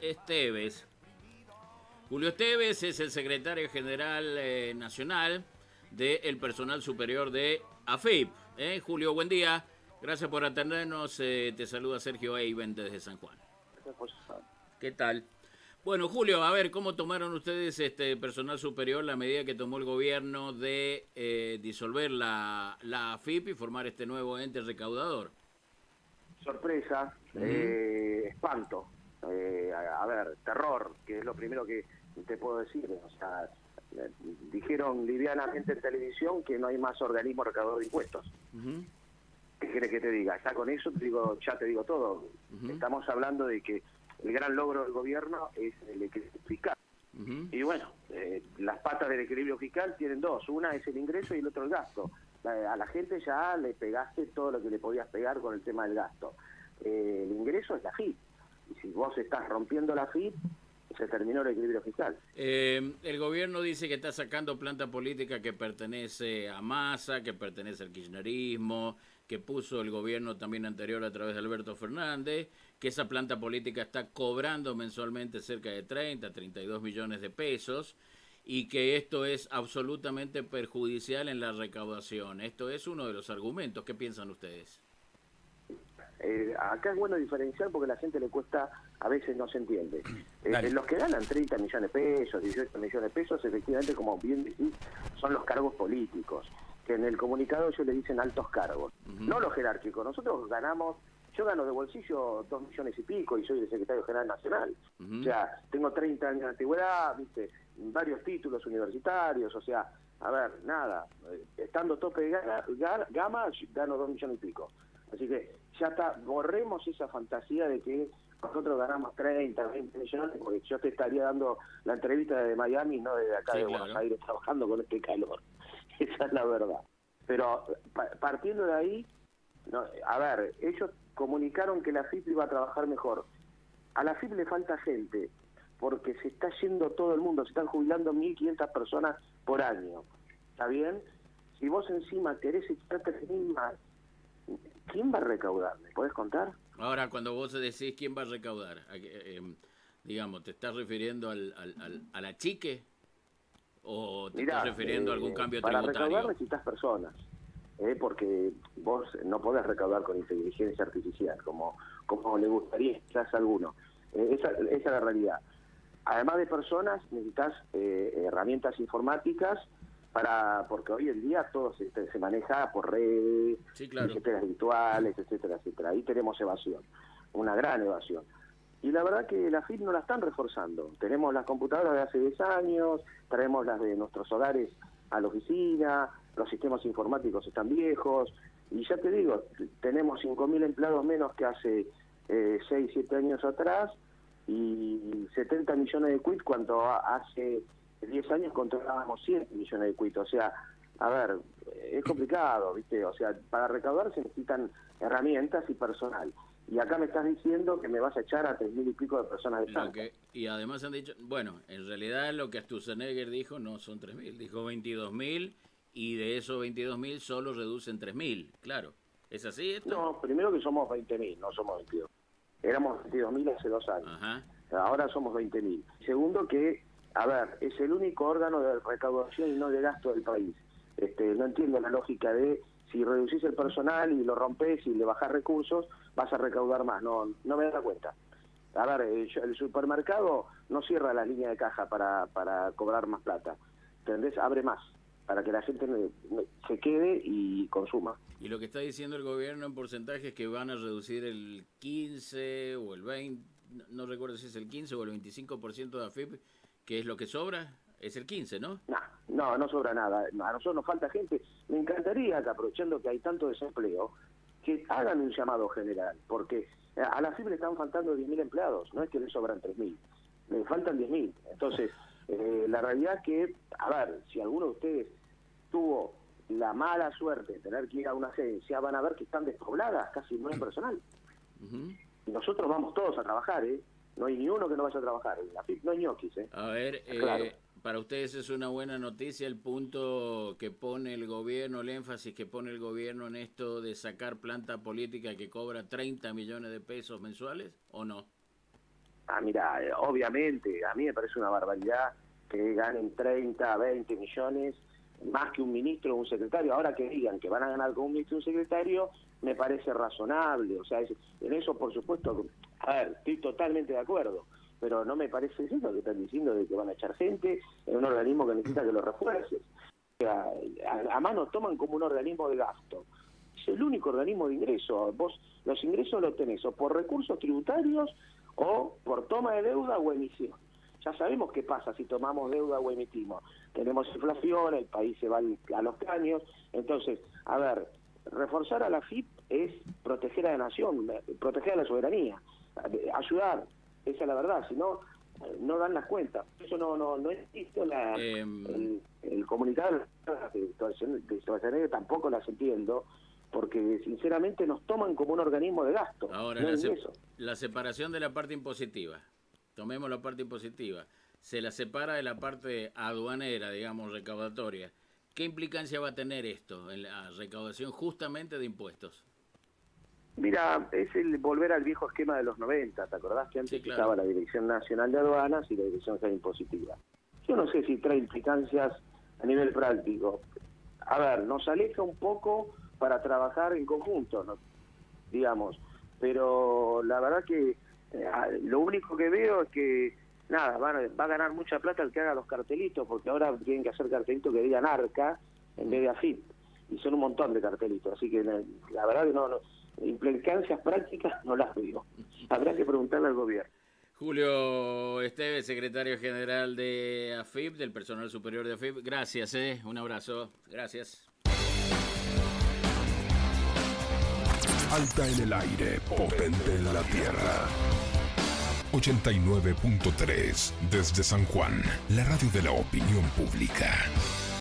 Esteves. Julio Esteves es el secretario general nacional del personal superior de AFIP. Julio, buen día. Gracias por atendernos. Te saluda Sergio Eiben desde San Juan. ¿Qué tal? Bueno, Julio, a ver, ¿cómo tomaron ustedes, personal superior, la medida que tomó el gobierno de disolver la AFIP y formar este nuevo ente recaudador? Sorpresa, espanto, a ver, terror, que es lo primero que te puedo decir. O sea, dijeron livianamente en televisión que no hay más organismo recaudador de impuestos. ¿Qué quieres que te diga? Ya con eso ya te digo todo. Estamos hablando de que el gran logro del gobierno es el equilibrio fiscal. Y bueno, las patas del equilibrio fiscal tienen dos. Una es el ingreso y el otro el gasto. A la gente ya le pegaste todo lo que le podías pegar con el tema del gasto. El ingreso es la FIP. Y si vos estás rompiendo la FIP, se terminó el equilibrio fiscal. El gobierno dice que está sacando planta política que pertenece a Massa, que pertenece al kirchnerismo, que puso el gobierno también anterior a través de Alberto Fernández, que esa planta política está cobrando mensualmente cerca de 32 millones de pesos y que esto es absolutamente perjudicial en la recaudación. Esto es uno de los argumentos. ¿Qué piensan ustedes? Acá es bueno diferenciar porque a la gente le cuesta, a veces no se entiende. Los que ganan 30 millones de pesos, 18 millones de pesos, efectivamente, como bien decís, son los cargos políticos, que en el comunicado ellos le dicen altos cargos, no los jerárquicos. Nosotros ganamos, yo gano de bolsillo 2 millones y pico y soy el secretario general nacional. O sea, tengo 30 años de antigüedad, viste, varios títulos universitarios, o sea, a ver, nada, estando tope de gama, gano 2 millones y pico. Así que ya está, borremos esa fantasía de que nosotros ganamos 30, 20 millones, porque yo te estaría dando la entrevista desde Miami, no desde acá de Buenos Aires, trabajando con este calor. Esa es la verdad. Pero partiendo de ahí, no, a ver, ellos comunicaron que la FIP iba a trabajar mejor. A la FIP le falta gente, porque se está yendo todo el mundo, se están jubilando 1.500 personas por año. ¿Está bien? Si vos encima querés echar 3.000 más, ¿quién va a recaudar? ¿Me podés contar? Ahora, cuando vos decís quién va a recaudar, digamos, ¿te estás refiriendo a la chique? ¿O te estás refiriendo a algún cambio tributario? Para recaudar necesitas personas, porque vos no podés recaudar con inteligencia artificial, como le gustaría quizás a alguno. Esa es la realidad. Además de personas, necesitas herramientas informáticas, porque hoy en día todo se maneja por redes, billeteras virtuales, etcétera, etcétera. Ahí tenemos evasión, una gran evasión. Y la verdad que la FIP no la están reforzando. Tenemos las computadoras de hace 10 años, traemos las de nuestros hogares a la oficina, los sistemas informáticos están viejos, y ya te digo, tenemos 5.000 empleados menos que hace 6, 7 años atrás, y 70 millones de quit cuando hace 10 años controlábamos 100 millones de quit. O sea, a ver, es complicado, ¿viste? O sea, para recaudar se necesitan herramientas y personal. Y acá me estás diciendo que me vas a echar a 3.000 y pico de personas de Salta. Y además han dicho, bueno, en realidad lo que Sturzenegger dijo no son 3.000, dijo 22.000, y de esos 22.000 solo reducen 3.000, claro. ¿Es así esto? No, primero que somos 20.000, no somos 22. Éramos 22.000 hace 2 años. Ajá. Ahora somos 20.000. Segundo que, a ver, es el único órgano de recaudación y no de gasto del país. No entiendo la lógica de si reducís el personal y lo rompés y le bajás recursos, vas a recaudar más. No me da cuenta. A ver, el supermercado no cierra la línea de caja para cobrar más plata. ¿Entendés? Abre más, para que la gente se quede y consuma. Y lo que está diciendo el gobierno en porcentaje es que van a reducir el 15 o el 20, no recuerdo si es el 15 o el 25% de AFIP, que es lo que sobra. Es el 15, ¿no? No sobra nada. A nosotros nos falta gente. Me encantaría que, aprovechando que hay tanto desempleo, que hagan un llamado general, porque a la FIP le están faltando 10.000 empleados, no es que le sobran 3.000, le faltan 10.000. Entonces, la realidad es que, a ver, si alguno de ustedes tuvo la mala suerte de tener que ir a una agencia, van a ver que están despobladas, casi no hay personal. Y nosotros vamos todos a trabajar, No hay ni uno que no vaya a trabajar. En la FIP no hay ñoquis, A ver, claro. Para ustedes es una buena noticia el punto que pone el gobierno, el énfasis que pone el gobierno en esto de sacar planta política que cobra 30 millones de pesos mensuales, ¿o no? Mira, obviamente, a mí me parece una barbaridad que ganen 30, 20 millones, más que un ministro o un secretario. Ahora que digan que van a ganar con un ministro o un secretario, me parece razonable. O sea, en eso, por supuesto, a ver, estoy totalmente de acuerdo, pero no me parece eso lo que están diciendo de que van a echar gente en un organismo que necesita que lo refuerces. O sea, además nos toman como un organismo de gasto. Es el único organismo de ingreso. Vos los ingresos los tenés o por recursos tributarios o por toma de deuda o emisión. Ya sabemos qué pasa si tomamos deuda o emitimos. Tenemos inflación, el país se va a los caños. Entonces, a ver, reforzar a la AFIP es proteger a la nación, proteger a la soberanía, ayudar, esa es la verdad, si no, no dan las cuentas. Eso no existe el comunicado de situaciones, tampoco las entiendo, porque sinceramente nos toman como un organismo de gasto. Ahora, la separación de la parte impositiva, tomemos la parte impositiva, se la separa de la parte aduanera, digamos, recaudatoria. ¿Qué implicancia va a tener esto en la recaudación justamente de impuestos? Mira, es el volver al viejo esquema de los 90, ¿te acordás que antes estaba la Dirección Nacional de Aduanas y la Dirección General Impositiva? Yo no sé si trae implicancias a nivel práctico. A ver, nos aleja un poco para trabajar en conjunto, ¿no? Digamos, pero la verdad que lo único que veo es que, nada, va a ganar mucha plata el que haga los cartelitos, porque ahora tienen que hacer cartelitos que digan ARCA en vez de AFIP, y son un montón de cartelitos, así que la verdad que no implicancias prácticas no las veo. Habrá que preguntarle al gobierno. Julio Esteves, secretario general de AFIP, del personal superior de AFIP, gracias, un abrazo, gracias. Alta en el aire, potente en la tierra. 89.3 desde San Juan, la radio de la opinión pública.